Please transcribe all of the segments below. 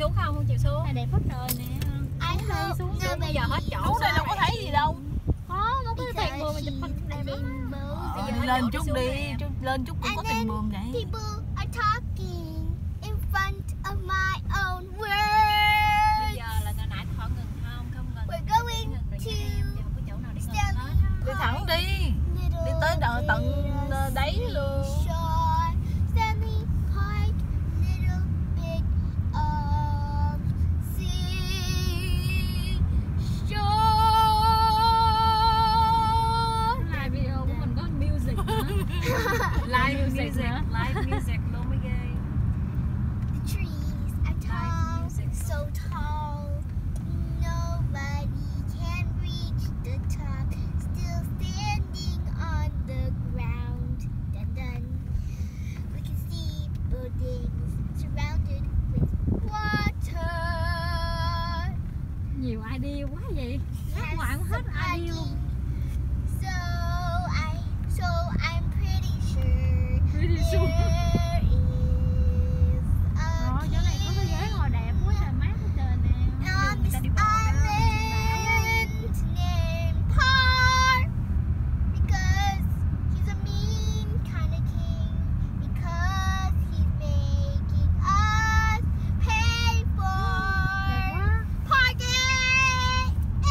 xuống không? Không chịu xuống. Này đẹp hết trời nè. I hope Xuống bây giờ hết chỗ. Xuống đây đâu có thấy gì đâu. Có, nó có cái thuyền buồm mình chụp hình đẹp lắm. Bây giờ Lên hết chút chỗ đi, nè. lên chút cũng có tiền buồm vậy. People are talking in front of my own Bây words. giờ là hồi nãy họ ngừng không? Không ngừng. We're going Ngừng rồi nha em. Giờ không có chỗ nào để ngừng Stand hết. Đi thẳng đi. Đi tới tận đấy luôn. shore, Stanley Park, little bit of seashore. Live video của mình có music nữa. Live music, hả? live music luôn mới ghê. The trees are tall, music. so tall. Nobody can reach the top. Still standing on the ground. Dun dun. We can see buildings surrounded with water. Nhiều idea quá vậy. Hát Yes, ngoại cũng hết idea luôn. So I'm pretty sure Pretty sure. there is a Rồi, chỗ này có cái ghế ngồi đẹp quá trời, mát hết trời nè. on người ta this đi bộ đó, island named Park, because he's a mean kind of king, because he's making us pay Đẹp for quá. parking.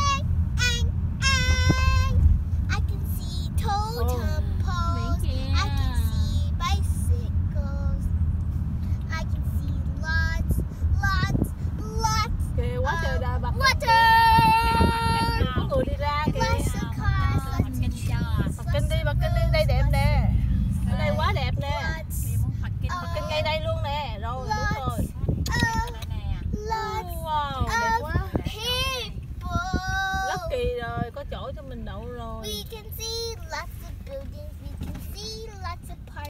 I can see totem poles. Biển kìa. I can see bicycles. I can see lots. Kìa quá trời đà bạc. Water! Có người đi ra kìa. Lots of cars, Mình lots kinh cho. Bạc Kinh đi, đây đẹp nè. Ở đây quá đẹp nè. Đi muốn Phật kinh. Bạc Kinh ngay đây luôn nè. Rồi, đúng rồi. of Đây nè. Wow, đẹp quá. people. Lucky rồi, có chỗ cho mình đậu rồi. We can see